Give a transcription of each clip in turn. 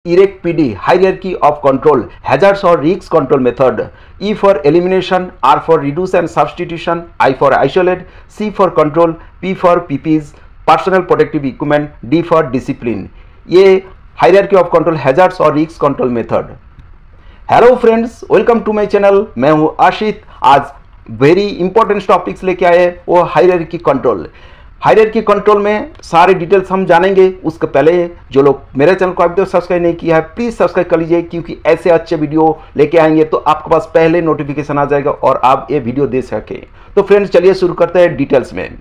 IREC-PD, hierarchy of control, hazards or risk control method. E for elimination, R for reduce and substitution, I for isolate, C for control, P for PPs, personal protective equipment, D for discipline. ये hierarchy of control, hazards और risk control method. Hello friends, welcome to my channel. मैं हूं आशित। आज very important topics लेके आए, वो hierarchy control. Hierarchy control में सारे डिटेल्स हम जानेंगे। उसके पहले जो लोग मेरे चैनल को अभी तक सब्सक्राइब नहीं किया है, प्लीज़ सब्सक्राइब कर लीजिए, क्योंकि ऐसे अच्छे वीडियो लेके आएंगे तो आपके पास पहले नोटिफिकेशन आ जाएगा और आप ये वीडियो देख सकें। तो फ्रेंड्स, चलिए शुरू करते हैं डिटेल्स में।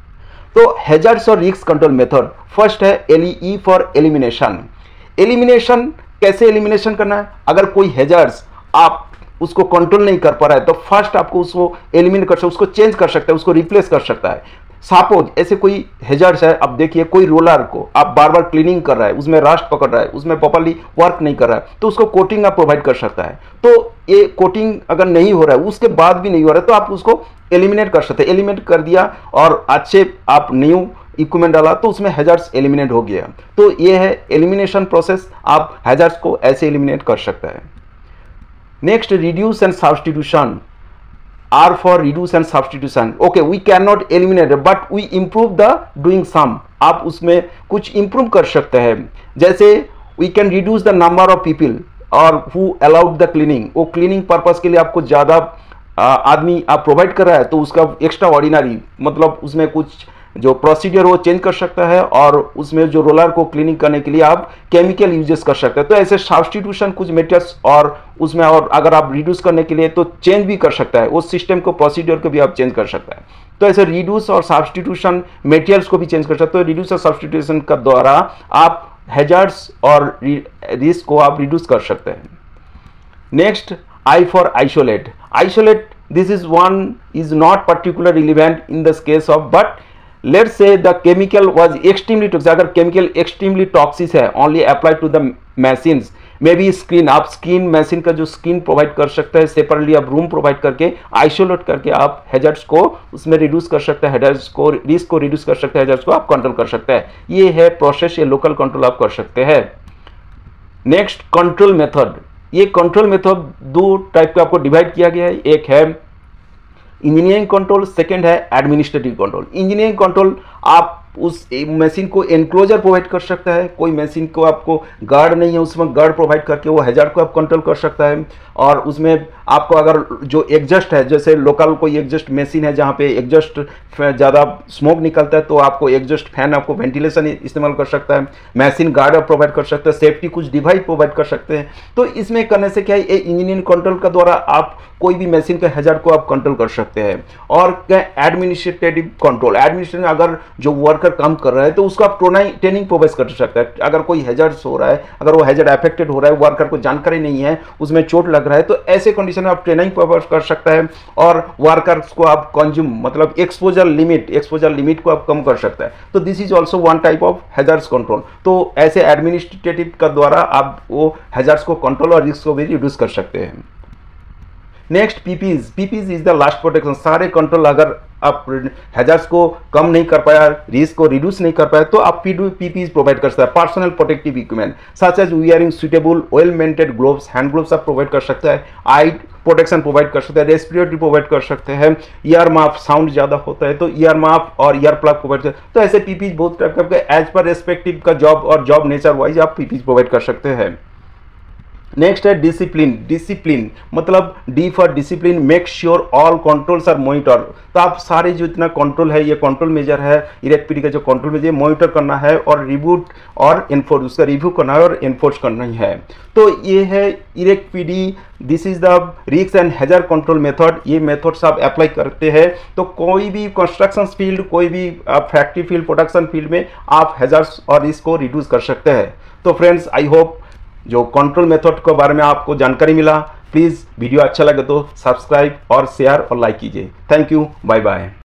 तो हैजार्ड्स और रिस्क कंट्रोल मेथड, फर्स्ट है एलई फॉर एलिमिनेशन। एलिमिनेशन कैसे एलिमिनेशन करना है? अगर कोई हैजार्ड्स आप उसको कंट्रोल नहीं कर पा रहा है तो फर्स्ट आपको उसको एलिमिनेट कर सकते, उसको चेंज कर सकते हैं, उसको रिप्लेस कर सकता है। सपोज ऐसे कोई हैजार्ड्स है, अब देखिए कोई रोलर को आप बार बार क्लीनिंग कर रहा है, उसमें रस्ट पकड़ रहा है, उसमें प्रॉपर्ली वर्क नहीं कर रहा है, तो उसको कोटिंग आप प्रोवाइड कर सकता है। तो ये कोटिंग अगर नहीं हो रहा है, उसके बाद भी नहीं हो रहा है, तो आप उसको एलिमिनेट कर सकते हैं। एलिमिनेट कर दिया और अच्छे आप न्यू इक्विपमेंट डाला तो उसमें हैजार्ड्स एलिमिनेट हो गया। तो ये है एलिमिनेशन प्रोसेस, आप हैजार्ड्स को ऐसे एलिमिनेट कर सकते हैं। Next, reduce and substitution. R for reduce and substitution. Okay, we cannot eliminate but we improve the doing some. आप उसमें कुछ improve कर सकते हैं। जैसे we can reduce the number of people और who allowed the cleaning. वो cleaning purpose के लिए आपको ज़्यादा आदमी आप प्रोवाइड कर रहा है तो उसका एक्स्ट्रा ऑर्डिनरी मतलब उसमें कुछ जो प्रोसीजर वो चेंज कर सकता है और उसमें जो रोलर को क्लीनिंग करने के लिए आप केमिकल यूजेस कर सकते हैं। तो ऐसे सब्स्टिट्यूशन कुछ मेथड्स और उसमें, और अगर आप रिड्यूस करने के लिए तो चेंज भी कर सकता है, उस सिस्टम को प्रोसीजर को भी आप चेंज कर सकता है। तो ऐसे रिड्यूस और सब्स्टिट्यूशन मटेरियल्स को भी चेंज कर सकते हो। रिड्यूस और सब्स्टिट्यूशन का द्वारा आप हैजार्ड्स और रिस्क को आप रिड्यूस कर सकते हैं। Next, I for isolate. Isolate, this is one is not particularly relevant in this case of, but let's say the chemical was extremely toxic. अगर chemical extremely toxic है, only apply to the machines, maybe skin, आप skin machine का जो skin provide कर सकते हैं, separately आप room provide करके आइसोलेट करके आप हैजार्ड्स को उसमें रिड्यूस कर सकते हैं, हैजार्ड्स को रिस्क को रिड्यूस कर सकते हैं, हैजार्ड्स को आप कंट्रोल कर सकते हैं। ये है प्रोसेस, ये लोकल कंट्रोल आप कर सकते हैं। Next, control method. ये कंट्रोल मेथड दो टाइप का आपको डिवाइड किया गया है। एक है इंजीनियरिंग कंट्रोल, सेकंड है एडमिनिस्ट्रेटिव कंट्रोल। इंजीनियरिंग कंट्रोल, आप उस मशीन को एनक्लोजर प्रोवाइड कर सकता है, कोई मशीन को आपको गार्ड नहीं है उसमें गार्ड प्रोवाइड करके वो हैजार्ड को आप कंट्रोल कर सकता है। और उसमें आपको अगर जो एग्जस्ट है, जैसे लोकल कोई एग्जस्ट मशीन है जहाँ पे एग्जस्ट ज़्यादा स्मोक निकलता है, तो आपको एग्जस्ट फैन, आपको वेंटिलेशन इस्तेमाल कर सकता है। मशीन गार्ड आप प्रोवाइड कर सकते हैं, सेफ्टी कुछ डिवाइस प्रोवाइड कर सकते हैं। तो इसमें करने से क्या है, इंजीनियरिंग कंट्रोल का द्वारा आप कोई भी मशीन के हैजार्ड को आप कंट्रोल कर सकते हैं। और क्या एडमिनिस्ट्रेटिव कंट्रोल, एडमिनिस्ट्रेटिव अगर जो वर्कर काम कर रहा है तो उसको आप ट्रेनिंग प्रोवाइड कर सकते हैं। अगर कोई हैजार्ड्स हो रहा है, अगर वो हैजार्ड अफेक्टेड हो रहा है, वर्कर को जानकारी नहीं है, उसमें चोट लग रहा है, तो ऐसे कंडीशन में आप ट्रेनिंग प्रोवाइड कर सकता है और वर्कर्स को आप कंज्यूम मतलब एक्सपोजर लिमिट को आप कम कर सकता है। तो this is also one type of hazards control. तो ऐसे एडमिनिस्ट्रेटिव का द्वारा आप वो हैजार्ड्स को कंट्रोल और रिस्क को भी रिड्यूस कर सकते हैं। Next, PPEs is the last protection. सारे कंट्रोल अगर आप हैजार्ड्स को कम नहीं कर पाया, रिस्क को रिड्यूस नहीं कर पाया, तो आप पीपीज प्रोवाइड कर सकते हैं। Personal protective equipment such as wearing suitable well maintained gloves, hand gloves आप प्रोवाइड कर सकते हैं। आई प्रोटेक्शन प्रोवाइड कर सकते हैं, रेस्पिरेटरी प्रोवाइड कर सकते हैं। ईयर माफ, साउंड ज़्यादा होता है तो ईयर माफ और ईयर प्लग प्रोवाइड कर। तो ऐसे पीपीज बहुत टाइप का एज पर रेस्पेक्टिव का जॉब और जॉब नेचर वाइज आप पीपीज प्रोवाइड कर सकते हैं। नेक्स्ट है डिसिप्लिन मतलब D for discipline, make sure all controls are monitor. तो आप सारे जो इतना कंट्रोल है, ये कंट्रोल मेजर है, IREC-PD का जो कंट्रोल मेजर मॉनिटर करना है और रिबूट और एनफोर्स, उसका रिव्यू करना है और एनफोर्स करना ही है। तो ये है IREC-PD, this is the risk and hazard control method. ये मेथड्स आप अप्लाई करते हैं तो कोई भी कंस्ट्रक्शन फील्ड, कोई भी फैक्ट्री फील्ड, प्रोडक्शन फील्ड में आप हैजार्ड्स और रिस्क को रिड्यूस कर सकते हैं। तो फ्रेंड्स, आई होप जो कंट्रोल मेथड के बारे में आपको जानकारी मिला। प्लीज़ वीडियो अच्छा लगे तो सब्सक्राइब और शेयर और लाइक कीजिए। Thank you, bye bye.